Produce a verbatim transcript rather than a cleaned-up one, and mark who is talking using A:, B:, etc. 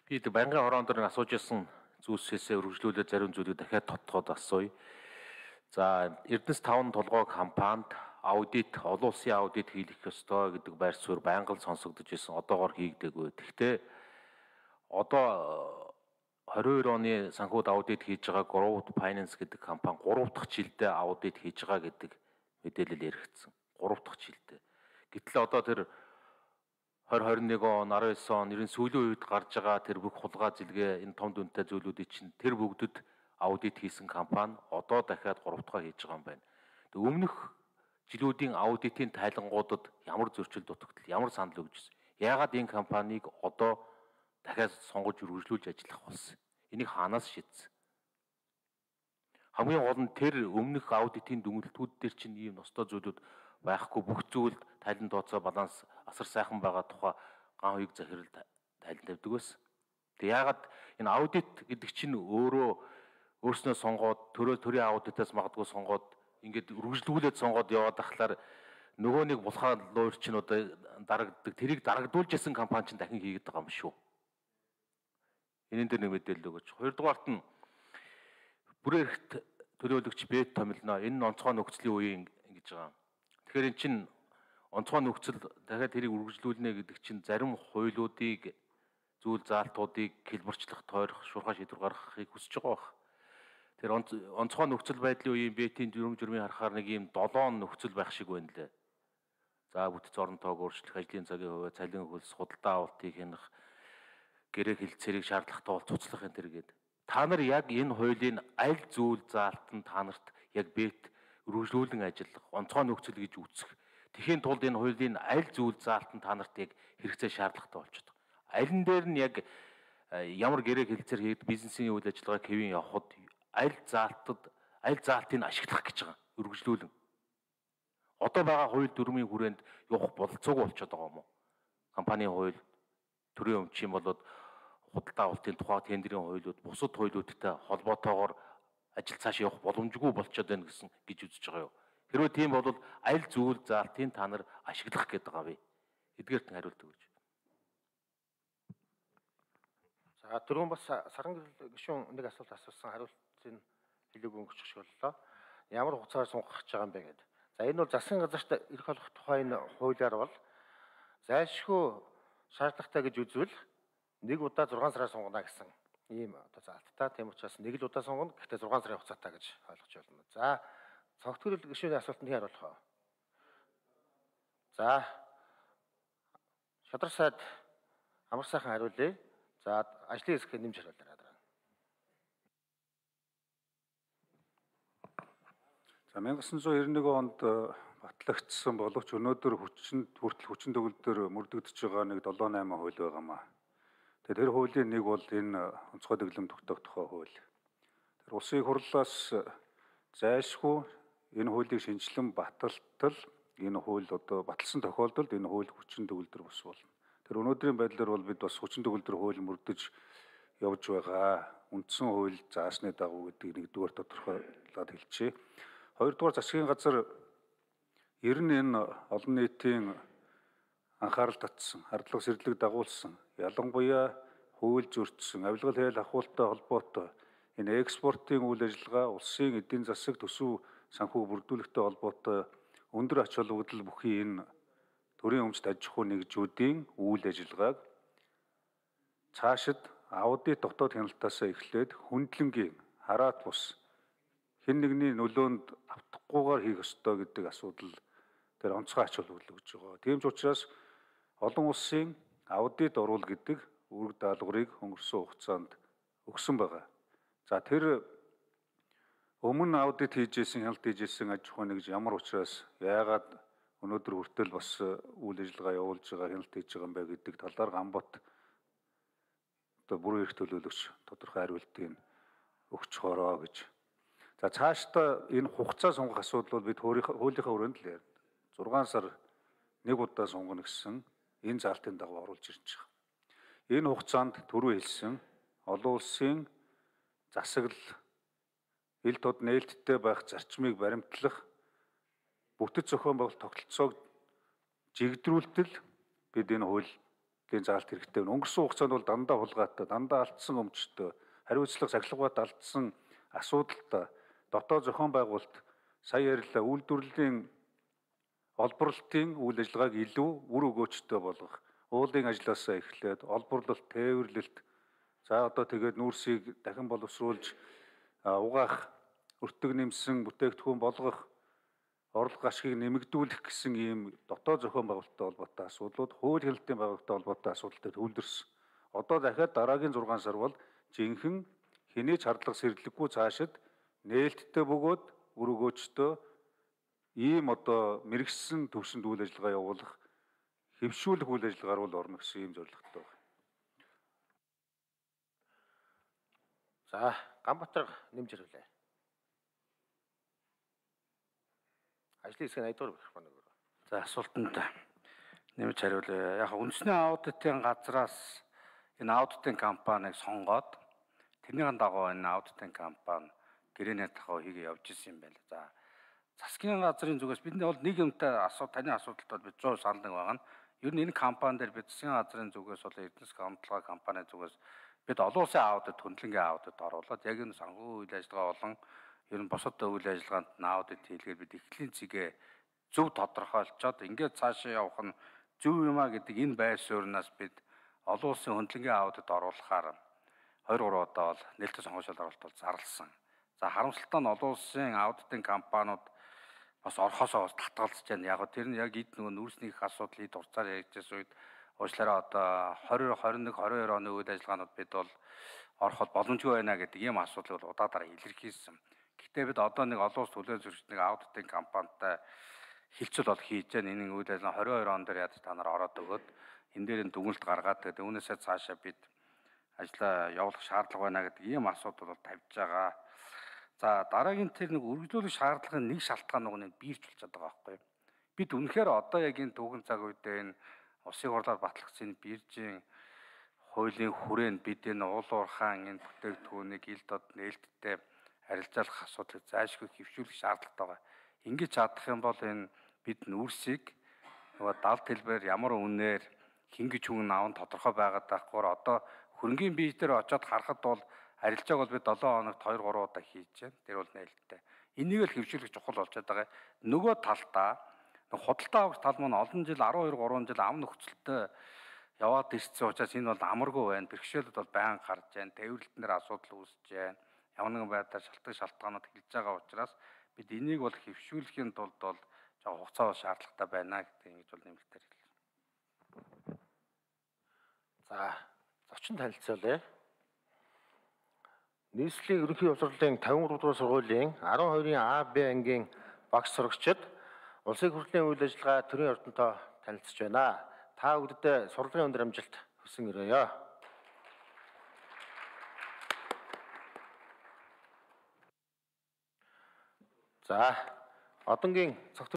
A: Би баянгын хорон дээр асууж исэн зүйлсээсээ үргэлжлүүлээд зарим зүйлийг дахиад тодтоод асууя. За, Эрдэнэс таван толгой компанид аудит, олон улсын аудит хийх ёстой гэдэг байр суурь байнга л сонсогдож исэн. Одоогоор хийгдэггүй. Гэхдээ одоо22 оны санхүүд аудит хийж байгаа Growth Finance гэдэг компани гурав дахь жилдээ аудит хийж байгаа гэдэг мэдээлэл яригдсан. гурав дахь жилдээ. Гэтэл одоо тэр двадцать двадцать один он, десет он, ерөн сүүлийн үед гарч байгаа тэр бүх хулгай зэлгээ энэ том дүнтэй зүйлүүдийг чинь тэр бүгдэд аудит хийсэн компани одоо дахиад гурав дахь хийж байгаа юм байна. Тэг өмнөх жилүүдийн аудитын тайлангуудад ямар зөрчил дутагдал, ямар санал өгч ирсэн. Яагаад энэ компанийг одоо дахиад сонгож үргэлжлүүлж ажиллах болсон? Энийг хаанаас шийдсэн? Хамгийн гол нь тэр өмнөх аудитын дүнэлтүүд дээр чинь ийм ностой зүйлүүд байхгүй, бүх зүйл тайлан тооцоо баланс асар сайхан байгаа тухай ган хуйг захирал тайлан тавьдаг байсан. Тэг яагаад энэ аудит гэдэг чинь өөрөө өөрснөө сонгоод төрөө төрийн аудитаас магадгүй сонгоод ингээд үргэлжлүүлээд сонгоод яваад ахлаар нөгөө нэг булхаа луур чинь одоо дарагддаг, тэрийг дарагдуулж ясан компани чинь дахин хийгээд байгаа юм шүү. Энийн дээр нэг мэдээлэл өгөөч. Хоёрдугаарт нь бүрэн эрхт төлөөлөгч бэт томилноо. Энэ нь онцгой нөхцөлийн үеийн ингэж байгаа. Тэгэхээр эн чинь онцгой нөхцөл дахиад тэрийг үргэлжлүүлнэ гэдэг чинь зарим хуулиудыг, зүйл заалтуудыг хэлбэрчлэх, тойрох, шуурхай шийдвэр гаргахыг хүсэж байгаа байх. Тэр онцгой нөхцөл байдлын үеийн бэтийн дүрм журмын харахаар нэг юм долоон нөхцөл байх шиг байна лээ. За бүтэц орон тоог өөрчлөх, ажлын цагийн хувьд цалин хөлс, худалдаа авалтыг хянах, гэрээ хэлцээрийг шаардлагатай бол цуцлах энэ төр гээд. Та нар яг энэ хуулийн аль зүйл заалтанд та нарт яг бэт үргэлжлүүлэн ажиллах, онцгой нөхцөл гэж үзэх. Тэхийн тулд энэ хуулийн аль зүйл заалтанд та нарт яг хэрэгцээ шаардлагатай болчиход байгаа. Аль нь дээр нь яг ямар гэрээ хэлцээр хийгээд бизнесийн үйл ажиллагаа хэвэн явахад аль заалтад, аль заалтыг ашиглах гэж байгаа үргэлжлүүлэн. Одоо байгаа хууль дүрмийн хүрээнд явах бололцоогүй болчиход байгаа юм уу? Компанийн хууль, төрийн өмчийн болоод худалдаа авалтын тухай тендерийн хуулиуд, бусад хуулиудтай холбоотойгоор ажил цааш явах боломжгүй болчиход байна гэсэн гэж үзэж байгаа юу? Хэрвээ тийм бол аль зүйл заалтыг та нар ашиглах гэдэг байгаа вэ? Эдгээрт нь хариулт өгөөч.
B: За түрүүн бас саран гишүүн нэг асуулт асуусан, хариултыг хэлээгүй өнгөрчих шиг боллоо. Ямар хугацаар сунгах гэж байгаа юм бэ гэдэг. За энэ бол засгийн газарт эрх олох тухайн хуулиар бол зайлшгүй шаардлагатай гэж үзвэл нэг удаа зургаан сараар сунгана гэсэн ийм одоо заалттай. Тийм учраас нэг л удаа сунгана, гэхдээ зургаан сарын хугацаатай гэж ойлгож байна. За цогтгөрөл гишүүний асуултанд хариулах уу? За шадар сайд амар сайхан хариулъя. За ажлын хэсгээ нэмж хариулаарай.
C: За мянга девятьсот девяносто один онд батлагдсан боловч өнөөдөр хүчин хүртэл хүчин төгөлдөр мөрдөгдөж байгаа нэг семь восемь хууль байгаамаа. Тэгээд тэр хуулийн нэг бол энэ онцгой дэглэм тогтоох тухай хууль. Тэр улсын хурлаас зайлшгүй энэ хуулийг шинжилэн баталтал энэ хууль одоо баталсан тохиолдолд энэ хууль хүчин төгөлдөр бус болно. Тэр өнөөдрийн байдлаар бол бид бас хүчин төгөлдөр хууль мөрдөж явж байгаа. Үндсэн хууль заасны дагуу гэдгийг нэгдүгээр тодорхойлоод хэлчихье. Хоёрдугаар засгийн газар ер нь энэ олон нийтийн анхаарал татсан, хардлага сэрлэг дагуулсан, ялангуяа хууль зөрчсөн, авилгал хэл ахуйтай холбоотой энэ экспортын үйл ажиллагаа, улсын эдийн засаг төсөв санхүү бүрдүүлэхтэй холбоотой өндөр ач холбогдол бүхий энэ төрийн өмчт аж ахуй нэгжүүдийн үйл ажиллагааг цаашид аудит дотоод хяналтаас эхлээд хөндлөнгийн хараат бус хэн нэгний нөлөөнд автахгүйгээр хийх ёстой гэдэг асуудал тэр онцгой ач холбогдол өгж байгаа. Тийм ч учраас олон улсын аудит оруул гэдэг үүрэг даалгаврыг өнгөрсөн хугацаанд өгсөн байгаа. За тэр өмнө аудит хийжсэн, хяналт хийжсэн аж ахуй нэгж ямар учраас яагаад өнөөдөр хүртэл бас үйл ажиллагаа явуулж байгаа, хяналт хийж байгаа юм бэ гэдэг талаар Гамбат одоо бүрэн эрх төлөөлөгч тодорхой хариултыг өгч хороо гэж. За цаашдаа энэ хугацаа сунгах асуудал бол бид хуулийнхаа хүрээнд л ярина. зургаан сар нэг удаа сунгана гэсэн энэ заалтын дагуу оруулж ирж байгаа. Энэ хугацаанд түрүү хэлсэн олон улсын засаглал, ил тод нээлттэй байх зарчмыг баримтлах, бүтэц зохион байгуулалт тогтолцоог жигдрүүлтэл бид энэ хууль хүртлийн заалт хэрэгтэй байна. Өнгөрсөн хугацаанд бол дандаа хулгайтай, дандаа алдсан өмчтөй, хариуцлага сахилгаваад алдсан асуудалтай дотоод зохион байгуулалт сая ярьлаа үйлдвэрлэлийн олборлолтын үйл ажиллагааг илүү үр өгөөжтэй болгох, уулын ажлаасаа эхлээд олборлолт, тээвэрлэлт, за одоо тэгээд нүүрсийг дахин боловсруулж угаах, өртөг нэмсэн бүтээгдэхүүн болгох, орлого ашгийг нэмэгдүүлэх гэсэн ийм дотоод зохион байгуулалттай холбоотой асуудлууд, хууль хэлэлтийн байгуулалттай холбоотой асуудалтай төвлөрсөн. Одоо дахиад дараагийн зургаан сар бол жинхэнэ хэний ч хардлага сэрдлэггүй цаашид нээлттэй бөгөөд үр өгөөжтэй ийм одоо мэрэгсэн төвшөнд үйл ажиллагаа явуулах, хэвшүүлэх үйл ажиллагаар бол орно гэсэн ийм зорилготой байна.
B: За, Ганбаатар нэмж ирүүлээ. Ажлын хэсгийн найдвар гэх байна.
D: За, асуултанд нэмж хариулъя. Яг үндэсний аудитын газраас энэ аудитын компанийг сонгоод тэрний дагуу энэ аудитын компани гэрээний дахуу хийгээ явж исэн юм байна. За, засгийн газрын зүгээс бидний бол нэг юмтай асуу таны асуудалд бол бид зур санал нэг байгаа нь ер нь энэ компани дээр бид засгийн газрын зүгээс бол Эрдэнэс хамтлагаа компани зүгээс бид олон улсын аудит, хөндлөнгийн аудит оруулаад яг энэ санхүү үйл ажиллагаа болон ер нь босод үйл ажиллагаанд аудит хийлгээд бид эхлэлийн цэгээ зөв тодорхойлцоод ингээд цаашаа явах нь зөв юм а гэдэг энэ байр сууриас бид олон улсын хөндлөнгийн аудит оруулахаар хоёр гурван удаа бол нээлттэй сонгуульшил оролт бол зарласан. За, харамсалтай нь олон улсын аудитын компаниуд бас орхосоо бас татгалзаж байна. Яг нь тэр нь яг эд нөгөө нүүрсний их асуудал эд урцаар яригдсан үед уучлаарай одоо двадцать двадцать one двадцать two оны үйл ажиллагаанууд бид бол ороход боломжгүй байна гэдэг ийм асуудлыг бол удаадаар илэрхийлсэн. Гэхдээ бид одоо нэг олон улс төлөөлөл зөрчил нэг аудитын компанитай хилцэл бол хийж байна. Энэ үйл ажиллагаа двадцать two он дээр яаж та нар ороод өгөөд энэ дээр нь дүгнэлт гаргаад тэгээд үүнээсээ цаашаа бид ажлаа явуулах шаардлага байна гэдэг ийм асуудал бол тавьж байгаа. За, дараагийн тэр нэг үргэлжлүүлэх шаардлагын нэг шалтгаан нэг биирч болчиход байгаа байхгүй юу? Бид үнэхээр одоо яг энэ түүхэн цаг үедээ энэ улсын хурлаар батлагдсан биржийн хуулийн хүрээнд бид энэ уул уурхаан энэ бүтээгдэхүүнийг ил дод нээлттэй арилжаалах асуудлыг зайлшгүй хэвшүүлэх шаардлагатай байгаа. Ингэж чадах юм бол энэ бид нүүрсийг нөгөө далд хэлбэр ямар үнээр хингэж хүн аав нь тодорхой байгаад байхгүй одоо хөрөнгөний бие дээр очиод харахад бол арилжааг бол бид seven хоногт two three удаа хийж байна. Тэр бол нээлттэй. Энийг л хэвшүүлэх чухал болчиход байгаа. Нөгөө талдаа худалдаа авах тал маань олон жил twelve three жил ам нөхцөлтэй яваад ирсэн учраас энэ бол амаргүй байна. Бэрхшээлүүд бол байнга гарч байна. Тээвэрлэлтэн дээр асуудал үүсэж байна. Ямар нэгэн байдлаар шалтгаан шалтгаанууд хэлж байгаа учраас бид энийг бол хэвшүүлэхийн тулд бол жоо хугацаа шаардлагатай байна гэдэг ингэж бол нэмэлтээр хэлсэн.
B: За, зочин танилцуулъя. Нийслэлийн ерөнхий боловсролын fifty-three дугаар сургуулийн twelve-ийн А, Б ангийн багш сурагчид улсын хурлын үйл ажиллагаа төрийн ордонтой танилцж байна. Та бүгдээ сурлагын өндөр амжилт хүсэн өрөөё. За, одонгийн